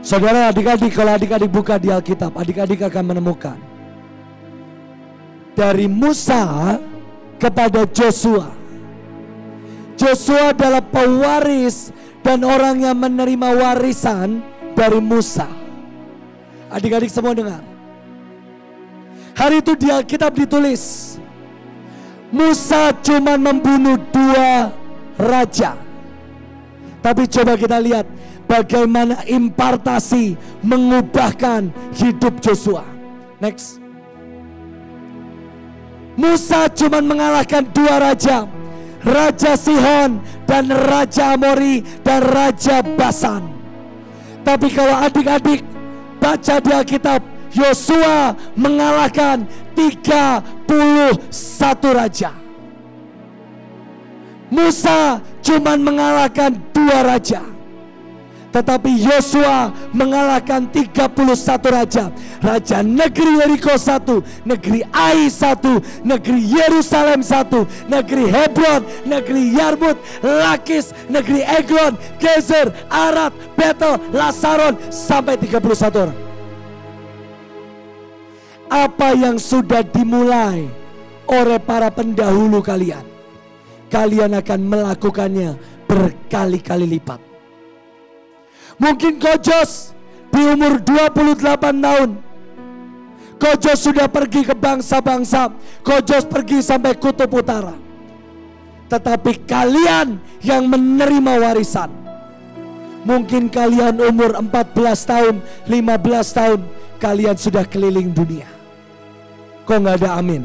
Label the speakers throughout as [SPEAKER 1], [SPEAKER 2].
[SPEAKER 1] Saudara, adik-adik, kalau adik-adik buka di Alkitab, adik-adik akan menemukan dari Musa kepada Joshua. Joshua adalah pewaris dan orang yang menerima warisan dari Musa. Adik-adik semua dengar. Hari itu di Alkitab ditulis, Musa cuma membunuh 2 raja. Tapi coba kita lihat bagaimana impartasi mengubahkan hidup Joshua. Next. Musa cuma mengalahkan 2 raja, Raja Sihon dan Raja Amori dan Raja Basan. Tapi kalau adik-adik baca di Alkitab, Yosua mengalahkan 31 raja. Musa cuma mengalahkan 2 raja, tetapi Yosua mengalahkan 31 raja. Raja negeri Yeriko 1, negeri Ai 1, negeri Yerusalem 1, negeri Hebron, negeri Yarmut, Lakis, negeri Eglon, Gezer, Arad, Betel, Lasaron, sampai 31 orang. Apa yang sudah dimulai oleh para pendahulu kalian, kalian akan melakukannya berkali-kali lipat. Mungkin Kojos di umur 28 tahun, Kojos sudah pergi ke bangsa-bangsa, Kojos pergi sampai kutub utara. Tetapi kalian yang menerima warisan, mungkin kalian umur 14 tahun, 15 tahun, kalian sudah keliling dunia. Kok nggak ada amin?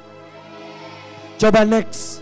[SPEAKER 1] Coba next.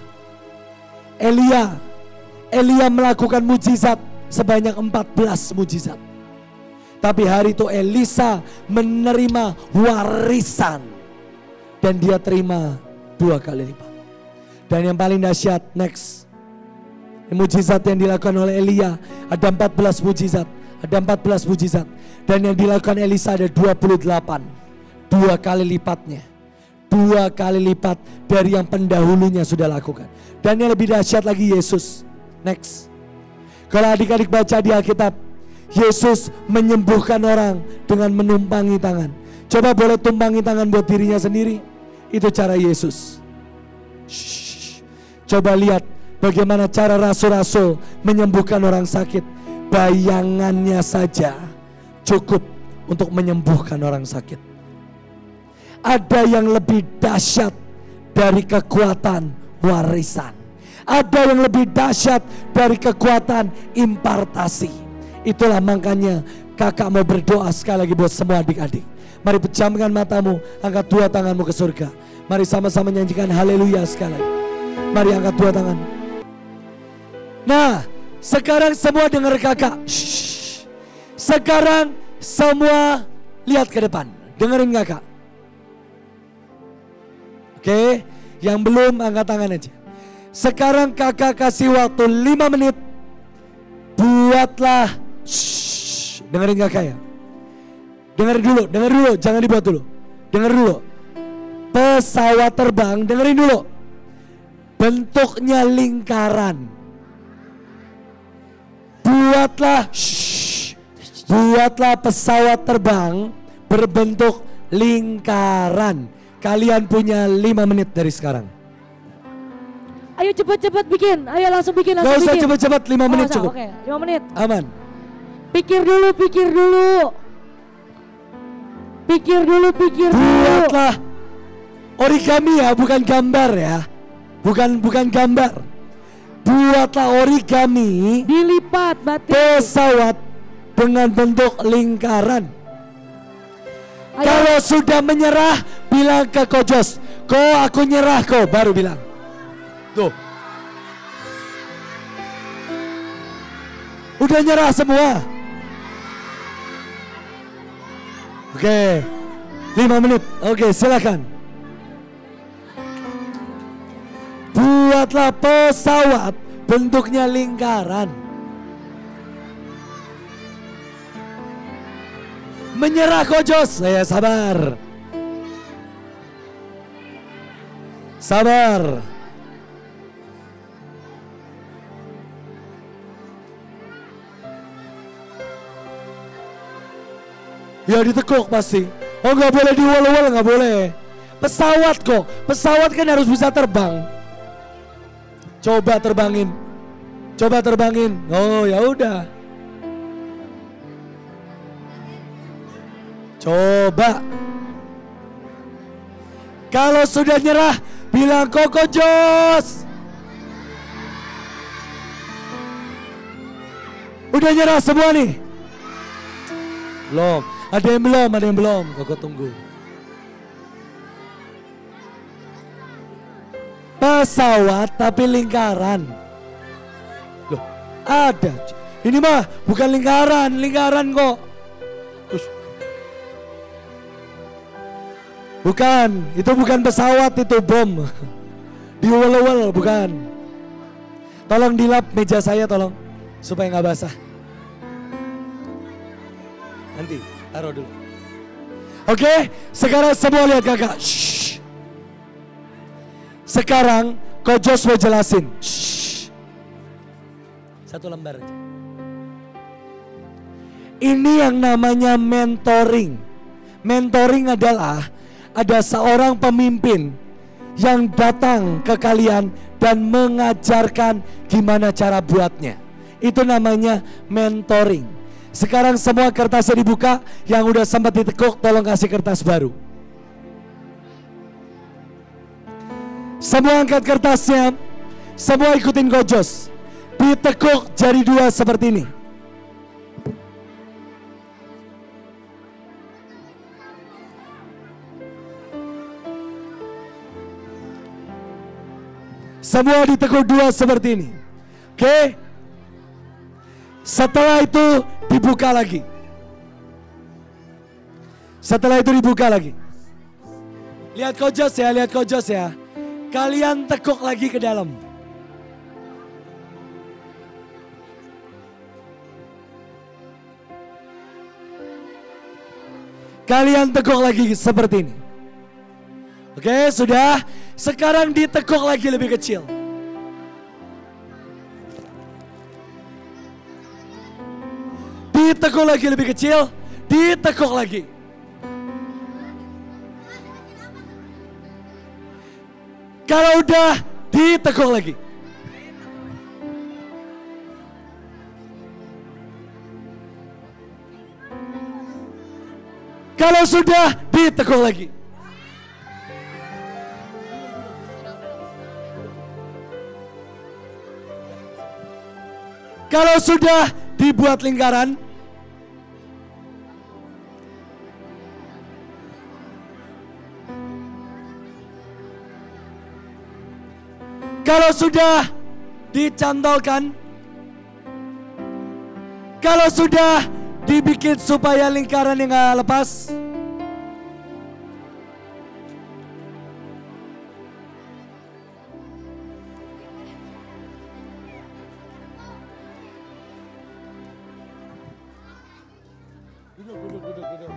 [SPEAKER 1] Elia melakukan mujizat sebanyak 14 mujizat. Tapi hari itu Elisa menerima warisan dan dia terima 2 kali lipat. Dan yang paling dahsyat, next. Mujizat yang dilakukan oleh Elia ada 14 mujizat, ada 14 mujizat. Dan yang dilakukan Elisa ada 28. 2 kali lipatnya. 2 kali lipat dari yang pendahulunya sudah lakukan. Dan yang lebih dahsyat lagi, Yesus. Next. Kalau adik-adik baca di Alkitab, Yesus menyembuhkan orang dengan menumpangi tangan. Coba boleh tumpangi tangan buat dirinya sendiri. Itu cara Yesus. Shh. Coba lihat bagaimana cara rasul-rasul menyembuhkan orang sakit. Bayangannya saja cukup untuk menyembuhkan orang sakit. Ada yang lebih dahsyat dari kekuatan warisan. Ada yang lebih dahsyat dari kekuatan impartasi. Itulah makanya kakak mau berdoa sekali lagi buat semua adik-adik. Mari pejamkan matamu, angkat 2 tanganmu ke surga. Mari sama-sama nyanyikan haleluya sekali lagi. Mari angkat 2 tangan. Nah, sekarang semua dengar kakak. Shh. Sekarang semua lihat ke depan, dengerin kakak. Oke, yang belum angkat tangan aja. Sekarang kakak kasih waktu 5 menit. Buatlah, shh, dengerin kakak ya. Dengerin dulu, jangan dibuat dulu. Denger dulu. Pesawat terbang, dengerin dulu. Bentuknya lingkaran. Buatlah, shh, buatlah pesawat terbang berbentuk lingkaran. Kalian punya 5 menit dari sekarang.
[SPEAKER 2] Ayo cepat-cepat bikin. Ayo langsung bikin.
[SPEAKER 1] Gak usah cepat-cepat, 5 menit cukup.
[SPEAKER 2] Oke, 5 menit.
[SPEAKER 1] Aman.
[SPEAKER 2] Pikir dulu.
[SPEAKER 1] Buatlah origami ya, bukan gambar ya. Bukan gambar. Buatlah origami.
[SPEAKER 2] Dilipat batik.
[SPEAKER 1] Pesawat dengan bentuk lingkaran.
[SPEAKER 2] Ayo.
[SPEAKER 1] Kalau sudah menyerah, bilang ke Kojos, aku nyerah kok, baru bilang. Tuh. Udah nyerah semua. Oke. 5 menit. Oke, silakan. Buatlah pesawat bentuknya lingkaran. Menyerah Kojos. Saya sabar. Sabar. Ya ditekuk pasti. Oh nggak boleh diwol-wol, nggak boleh. Pesawat kok, pesawat kan harus bisa terbang. Coba terbangin, coba terbangin. Oh ya udah. Coba. Kalau sudah nyerah, bilang Koko Jos. Udah nyerah semua nih? Belum. Ada yang belum, ada yang belum. Koko tunggu. Pesawat tapi lingkaran. Loh, ada. Ini mah bukan lingkaran, lingkaran kok. Bukan, itu bukan pesawat, itu bom. Diwel-wel, bukan. Tolong dilap meja saya, tolong. Supaya nggak basah. Nanti, taruh dulu. Oke, sekarang semua lihat kakak. Shh. Sekarang Ko Jos mau jelasin. Shh. Satu lembar aja. Ini yang namanya mentoring. Mentoring adalah ada seorang pemimpin yang datang ke kalian dan mengajarkan gimana cara buatnya. Itu namanya mentoring. Sekarang semua kertasnya dibuka. Yang udah sempat ditekuk tolong kasih kertas baru. Semua angkat kertasnya. Semua ikutin Ko Jos. Ditekuk jari dua seperti ini. Semua ditekuk dua seperti ini. Oke. Setelah itu dibuka lagi. Setelah itu dibuka lagi. Lihat Ko Jos ya, lihat Ko Jos ya. Kalian tekuk lagi ke dalam. Kalian tekuk lagi seperti ini. Oke, sudah. Sekarang ditekuk lagi lebih kecil. Ditekuk lagi lebih kecil. Ditekuk lagi. Kalau udah, ditekuk lagi. Kalau sudah, ditekuk lagi. Kalau sudah, dibuat lingkaran. Kalau sudah, dicantolkan. Kalau sudah, dibikin supaya lingkaran yang gak lepas. Duduk.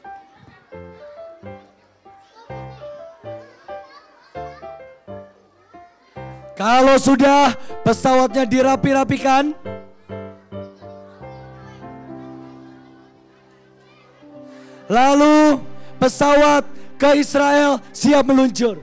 [SPEAKER 1] Kalau sudah pesawatnya dirapi-rapikan, lalu pesawat ke Israel siap meluncur.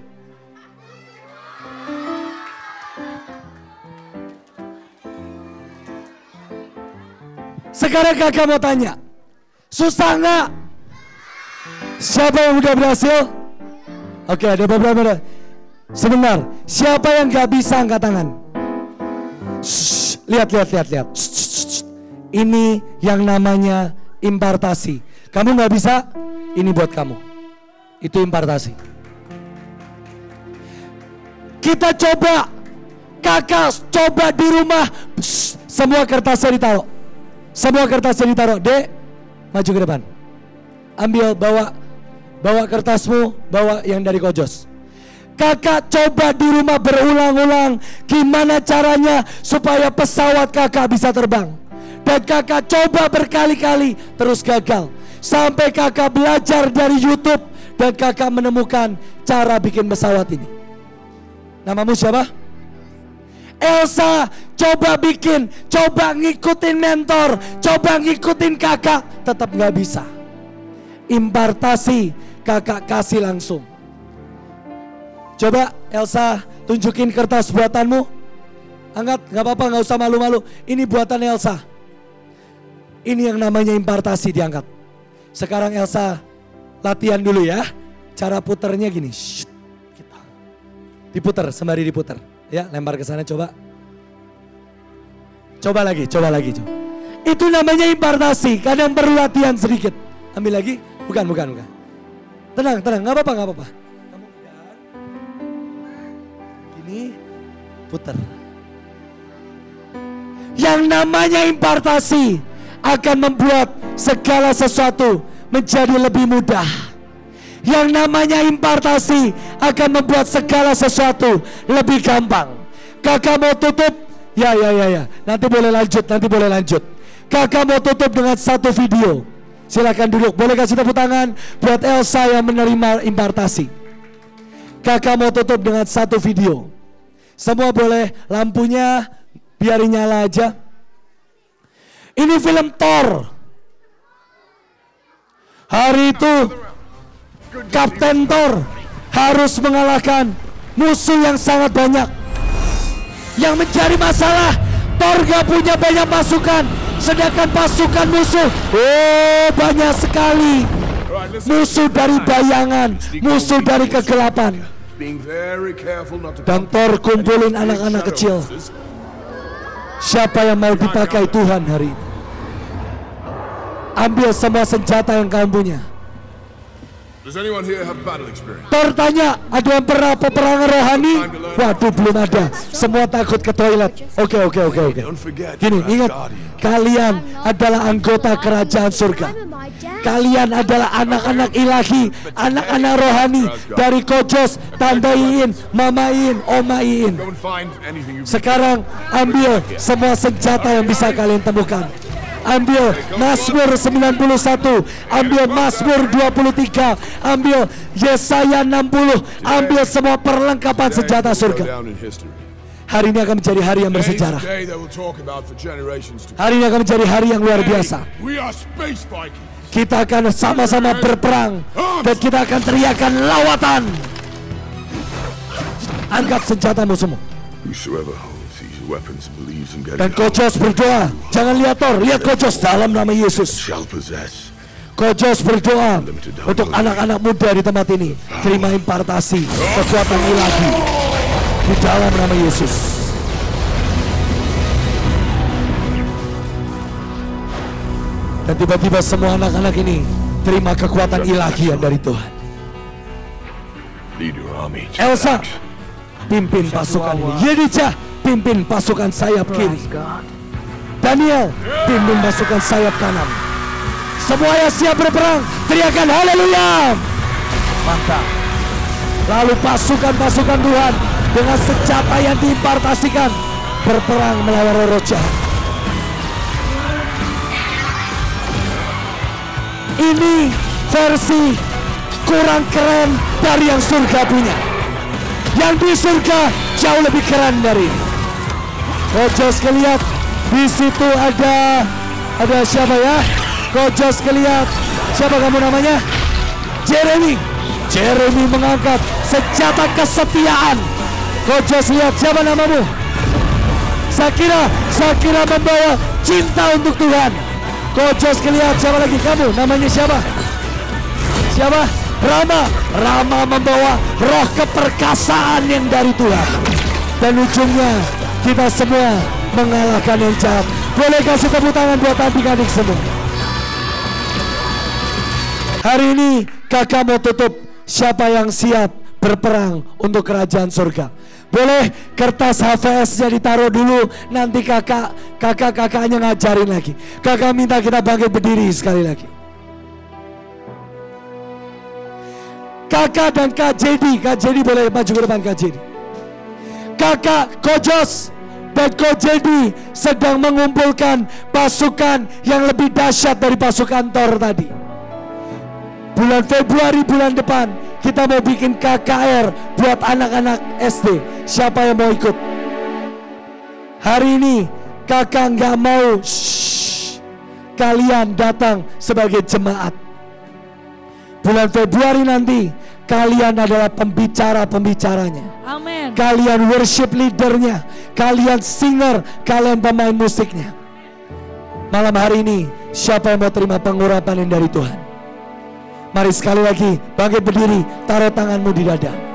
[SPEAKER 1] Sekarang kakak mau tanya, susah nggak? Siapa yang udah berhasil? Oke, ada beberapa. Sebentar, siapa yang gak bisa angkat tangan? Shh, lihat. Shh. Ini yang namanya impartasi. Kamu gak bisa, ini buat kamu. Itu impartasi. Kita coba, kakak coba di rumah. Shh, semua kertasnya ditaruh. Dek, maju ke depan. Ambil, bawa kertasmu, bawa yang dari Ko Jos. Kakak coba di rumah berulang-ulang gimana caranya supaya pesawat kakak bisa terbang. Dan kakak coba berkali-kali terus gagal. Sampai kakak belajar dari YouTube dan kakak menemukan cara bikin pesawat ini. Namamu siapa? Elsa. Coba bikin, coba ngikutin mentor, coba ngikutin kakak, tetap gak bisa. impartasi, kakak kasih langsung. Coba Elsa tunjukin kertas buatanmu. Angkat, gak apa-apa, gak usah malu-malu. Ini buatan Elsa. Ini yang namanya impartasi, diangkat. Sekarang Elsa latihan dulu ya. Cara puternya gini. Shh, gitu. Diputer, sembari diputer. Ya, lempar ke sana coba. Coba lagi. Itu namanya impartasi. Kadang perlu latihan sedikit. Ambil lagi. Bukan. Tenang, gak apa-apa. Kamu pegang. Gini, puter. Yang namanya impartasi akan membuat segala sesuatu menjadi lebih mudah. Yang namanya impartasi akan membuat segala sesuatu lebih gampang. Kakak mau tutup? Ya. Nanti boleh lanjut. Kakak mau tutup dengan satu video. Silakan duduk. Boleh kasih tepuk tangan buat Elsa yang menerima impartasi. Kakak mau tutup dengan satu video. Semua boleh, lampunya biarin nyala aja. Ini film Thor. Hari itu Kapten Thor harus mengalahkan musuh yang sangat banyak. Yang menjadi masalah, Thor gak punya banyak pasukan, sedangkan pasukan musuh banyak sekali. Musuh dari bayangan, musuh dari kegelapan. Dan Thor kumpulin anak-anak kecil. Siapa yang mau dipakai Tuhan hari ini? Ambil semua senjata yang kamu punya. Thor tanya, ada yang pernah peperangan rohani? Waduh, belum ada. Semua takut ke toilet. Oke. Gini, ingat, kalian adalah anggota kerajaan surga. Kalian adalah anak-anak ilahi, anak-anak rohani dari Kojos, Tante Iin, Mama Iin, Oma Iin. Sekarang ambil semua senjata yang bisa kalian temukan. Ambil Mazmur 91, ambil Mazmur 23, ambil Yesaya 60, ambil semua perlengkapan senjata surga. Hari ini akan menjadi hari yang bersejarah. Hari ini akan menjadi hari yang luar biasa. Kita akan sama-sama berperang dan kita akan teriakan lawatan. Angkat senjatamu semua. Dan Kojos berdoa, jangan lihat Thor, lihat Kojos dalam nama Yesus. Kojos berdoa untuk anak-anak muda di tempat ini, terima impartasi kekuatan ilahi di dalam nama Yesus. Dan tiba-tiba semua anak-anak ini terima kekuatan ilahi yang dari Tuhan. Elsa, pimpin pasukan ini. Yedicah, pimpin pasukan sayap kiri. Daniel, pimpin pasukan sayap kanan. Semuanya siap berperang. Teriakan haleluya. Mantap. Lalu pasukan-pasukan Tuhan dengan senjata yang diimpartasikan berperang melawan roh jahat. Ini versi kurang keren dari yang surga punya. Yang di surga jauh lebih keren dari ini. Kojos kelihat di situ ada siapa ya? Kojos kelihat siapa kamu namanya? Jeremy. Jeremy mengangkat senjata kesetiaan. Kojos lihat siapa namamu? Sakira membawa cinta untuk Tuhan. Kojos kelihat siapa lagi kamu? Namanya siapa? Siapa? Rama membawa roh keperkasaan yang dari Tuhan. Dan ujungnya kita semua mengalahkan yang jahat. Boleh kasih tepuk tangan buat adik-adik semua. Hari ini kakak mau tutup siapa yang siap berperang untuk kerajaan surga. Boleh kertas HVS-nya ditaruh dulu, nanti kakaknya ngajarin lagi. Kakak minta kita bangkit berdiri sekali lagi. Kakak dan Kak Jedi boleh maju ke depan. Kak Jedi, kakak Kojos dan Ko Jedi sedang mengumpulkan pasukan yang lebih dahsyat dari pasukan Thor tadi. Bulan Februari bulan depan kita mau bikin KKR buat anak-anak SD. Siapa yang mau ikut? Hari ini kakak nggak mau kalian datang sebagai jemaat. bulan Februari nanti kalian adalah pembicara-pembicaranya.
[SPEAKER 2] Amin.
[SPEAKER 1] Kalian worship leadernya, kalian singer, kalian pemain musiknya. Malam hari ini, siapa yang mau terima pengurapan yang dari Tuhan? Mari sekali lagi bangkit berdiri, taruh tanganmu di dada.